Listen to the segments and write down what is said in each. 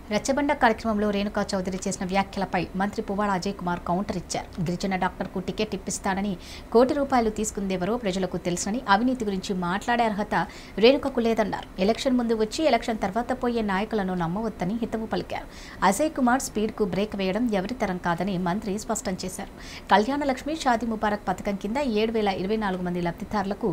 రచ్చబండ కార్యక్రమంలో రేణుకా చౌదరి చేసిన వ్యాఖ్యలపై మంత్రి పువ్వాడ అజయ్ కుమార్ కౌంటర్ ఇచ్చారు. గిరిజన డాక్టర్కు టికెట్ ఇప్పిస్తాడని ₹1 కోటి తీసుకుందేవరో ప్రజలకు తెలుసని, అవినీతి గురించి మాట్లాడే అర్హత రేణుకకు లేదన్నారు. ఎలక్షన్ ముందు వచ్చి ఎలక్షన్ తర్వాత పోయే నాయకులను నమ్మవద్దని హితవు పలికారు. అజయ్ కుమార్ స్పీడ్కు బ్రేక్ వేయడం ఎవరి తరం కాదని మంత్రి స్పష్టం చేశారు. కళ్యాణ లక్ష్మి షాదీ ముబారక్ పథకం కింద 7,024 మంది లబ్ధిదారులకు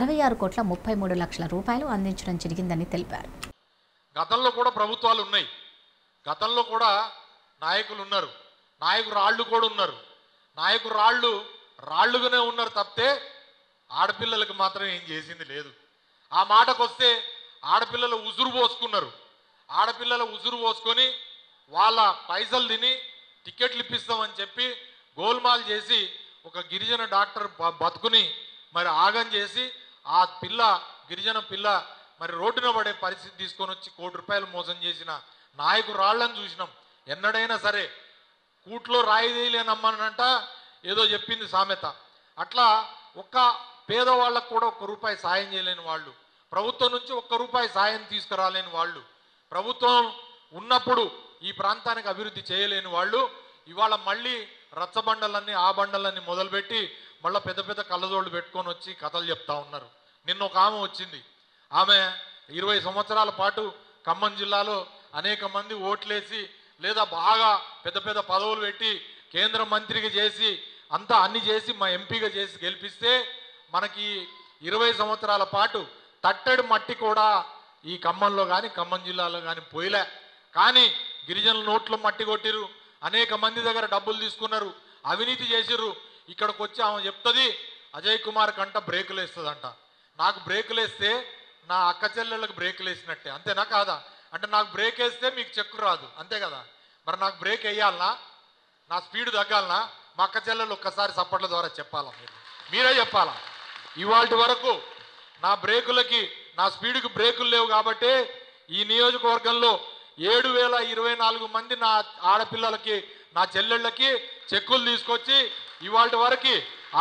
₹66,33,00,000 అందించడం జరిగిందని తెలిపారు. గతంలో కూడా ప్రభుత్వాలు ఉన్నాయి, గతంలో కూడా నాయకులు ఉన్నారు, నాయకురాళ్ళు కూడా ఉన్నారు. నాయకురాళ్ళు రాళ్ళుగానే ఉన్నారు తప్పితే ఆడపిల్లలకు మాత్రం ఏం చేసింది లేదు. ఆ మాటకు వస్తే ఆడపిల్లలు ఉసురు పోసుకున్నారు. ఆడపిల్లల ఉసురు పోసుకొని వాళ్ళ పైసలు తిని టికెట్లు ఇప్పిస్తామని చెప్పి గోల్మాల్ చేసి ఒక గిరిజన డాక్టర్ బతుకుని మరి ఆగం చేసి ఆ పిల్ల గిరిజన పిల్ల మరి రోడ్డున పడే పరిస్థితి తీసుకొని వచ్చి ₹1 కోటి మోసం చేసిన నాయకురాళ్ళని చూసినాం. ఎన్నడైనా సరే కూట్లో రాయిదేయలేనమ్మనంట ఏదో చెప్పింది సామెత. అట్లా ఒక్క పేదవాళ్ళకు కూడా ₹1 సాయం చేయలేని వాళ్ళు, ప్రభుత్వం నుంచి ₹1 సాయం తీసుకురాలేని వాళ్ళు, ప్రభుత్వం ఉన్నప్పుడు ఈ ప్రాంతానికి అభివృద్ధి చేయలేని వాళ్ళు ఇవాళ మళ్ళీ రచ్చబండలన్నీ ఆ బండలన్నీ మొదలుపెట్టి మళ్ళీ పెద్ద పెద్ద కళ్ళజోళ్ళు పెట్టుకొని వచ్చి కథలు చెప్తా ఉన్నారు. నిన్న ఒక ఆమె వచ్చింది. ఆమె 20 సంవత్సరాల పాటు ఖమ్మం జిల్లాలో అనేక మంది ఓట్లేసి లేదా బాగా పెద్ద పెద్ద పదవులు పెట్టి కేంద్ర మంత్రిగా చేసి అంతా అన్ని చేసి మా ఎంపీగా చేసి గెలిపిస్తే మనకి 20 సంవత్సరాల పాటు తట్టెడు మట్టి కూడా ఈ ఖమ్మంలో కానీ ఖమ్మం జిల్లాలో కానీ పోయిలే. కానీ గిరిజనుల నోట్లో మట్టి కొట్టిరు, అనేక మంది దగ్గర డబ్బులు తీసుకున్నారు, అవినీతి చేసిర్రు. ఇక్కడికి వచ్చి ఆమె చెప్తుంది అజయ్ కుమార్ కంట బ్రేకులు వేస్తుందంట. నాకు బ్రేకులు వేస్తే నా అక్క చెల్లెళ్ళకి బ్రేకులు వేసినట్టే, అంతేనా కాదా? అంటే నాకు బ్రేక్ వేస్తే మీకు చెక్కు రాదు, అంతే కదా? మరి నాకు బ్రేక్ వేయాలనా, నా స్పీడ్ తగ్గాలనా? మా అక్క చెల్లెళ్ళు ఒక్కసారి సప్పట్ల ద్వారా చెప్పాలా? మీరే చెప్పాలా? ఇవాళ వరకు నా బ్రేకులకి నా స్పీడ్కి బ్రేకులు లేవు కాబట్టి ఈ నియోజకవర్గంలో 7,024 మంది నా ఆడపిల్లలకి నా చెల్లెళ్ళకి చెక్కులు తీసుకొచ్చి ఇవాళ వరకు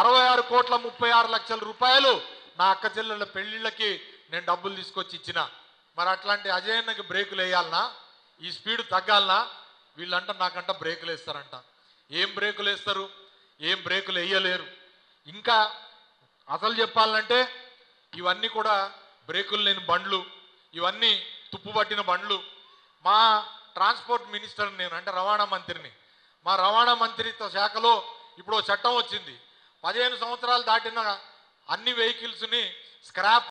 ₹66,36,00,000 నా అక్క చెల్లెళ్ళ పెళ్ళిళ్ళకి నేను డబ్బులు తీసుకొచ్చి ఇచ్చిన. మరి అట్లాంటి అజయన్నకి బ్రేకులు వేయాలనా? ఈ స్పీడ్ తగ్గాలనా? వీళ్ళంట నాకంట బ్రేకులు వేస్తారంట. ఏం బ్రేకులు వేస్తారు? ఏం బ్రేకులు వేయలేరు. ఇంకా అసలు చెప్పాలంటే ఇవన్నీ కూడా బ్రేకులు లేని బండ్లు, ఇవన్నీ తుప్పుపట్టిన బండ్లు. మా ట్రాన్స్పోర్ట్ మినిస్టర్ నేను, అంటే రవాణా మంత్రిని, మా రవాణా మంత్రిత్వ శాఖలో ఇప్పుడు చట్టం వచ్చింది. 15 సంవత్సరాలు దాటిన అన్ని వెహికల్స్ని స్క్రాప్